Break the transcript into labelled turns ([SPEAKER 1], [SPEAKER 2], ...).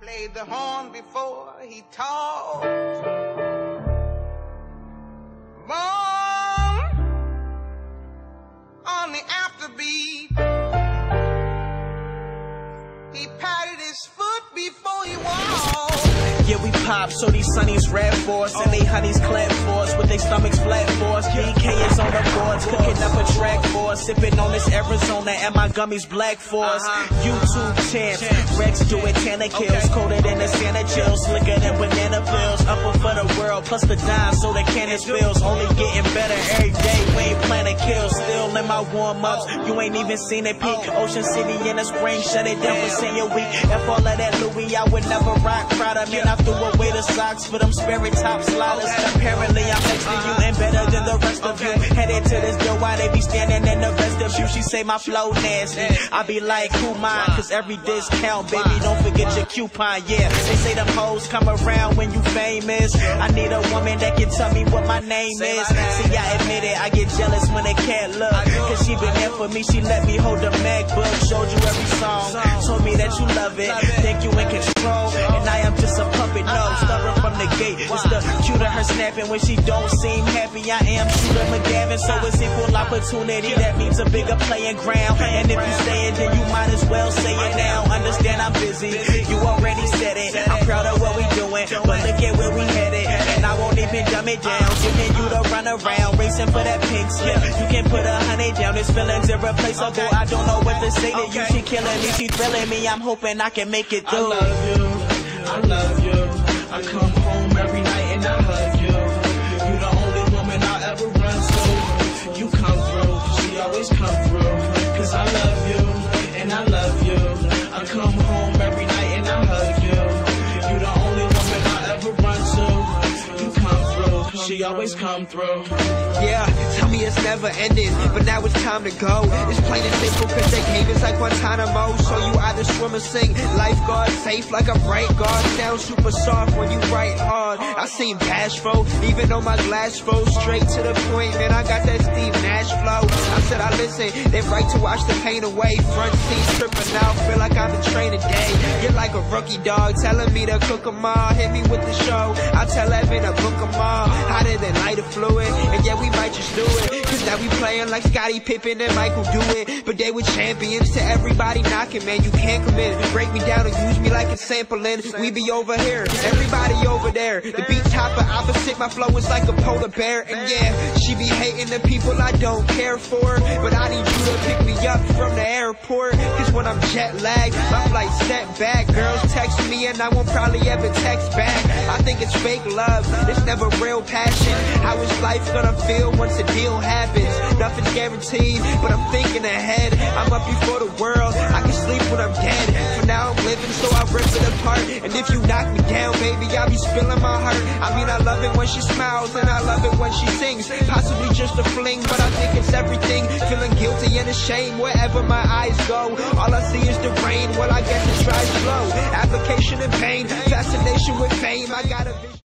[SPEAKER 1] played the horn before he talked. Born on the afterbeat. He patted his foot before he walked.
[SPEAKER 2] Yeah, we pop, so these sunnies rap for us, and they honeys clap for us, with their stomachs flat for us. BK is on the boards, cooking up a track for us, sipping on this Arizona, and my gummies black for us. YouTube champs, Rex do it, Tanner kills, coated in the Santa chill, slicker than banana pills, upper for the world, plus the dime, so the cannon spills, only getting better every day. We ain't planning kills, still in my warm-ups. You ain't even seen it peak. Ocean City in the spring, shut it down for senior week. F all of that Louis, I would never rock proud of me. I threw away the socks for them Sperry top sliders. Apparently I'm next to you and better than the rest of you. Headed to this door while they be standing in the rest of you. She say my flow nasty, I be like, who mine? Cause every discount, baby, don't forget your coupon. Yeah, they say them hoes come around when you famous. I need a woman that can tell me what my name is. See, I admit it, I get jealous when they can't look. Cause she been there for me, she let me hold the MacBook. Showed you every song, told me that you love it, think you in control, and I am just a puppet. No, stubborn from the gate. It's the cue to her snapping when she don't seem happy. I am Shooter McGavin, so it's equal opportunity. That means a bigger playing ground. And if you say it, then you might as well say it now. Understand I'm busy, you already said it. I'm proud of what we doing, but look at where we headed. And I won't even dumb it down, giving you the run around, racing for that pink slip. You can put 100 down, this feeling's irreplaceable. I don't know what to say to you, she killing me, she thrilling me. I'm hoping I can make it through.
[SPEAKER 3] I love you, I love you. I come home every night and I hug you. You the only woman I ever run to. You come through, she always come through. Cause I love you, and I love you. I come home every night and I hug you. You the only woman I ever run to. You come through, she always come through.
[SPEAKER 4] Yeah, tell me it's never ending, but now it's time to go. It's plain and simple cause they came, it's like Guantanamo. So you either swim or sing, lifeguard safe like a bright guard. Sound super soft when you write hard. I seem bashful, even though my glass flows straight to the point. Man, I got that Steve Nash flow. I said I listen, they right to wash the pain away. Front seat tripping out, feel like I'm in training day. You're like a rookie dog, telling me to cook 'em all. Hit me with the show, I tell Evan to book 'em all. Hotter than lighter fluid, and yeah, we might just do it. Cause now we playing like Scottie Pippen and Michael do it. But they were champions to everybody knocking, man. You can't come in, break me down and use me like a sampling. We be over here, everybody over there. The beat topper opposite, my flow is like a polar bear. And yeah, she be hating the people I don't care for, but I need you to pick me up from the airport. Cause when I'm jet lagged, my flight set back. Girls text me and I won't probably ever text back. I think it's fake love, it's never real passion. How is life gonna feel once a deal happens? Nothing's guaranteed, but I'm thinking ahead. I'm up before the world, I can sleep when I'm dead. For now I'm living, so I rip it apart. And if you knock me down, baby, I'll be spilling my heart. I mean, I love it when she smiles, and I love it when she sings. Possibly just a fling, but I think it's everything. Feeling guilty and ashamed wherever my eyes go. All I see is the rain, well, I guess it tries slow. Application and pain, fascination with fame, I got a vision.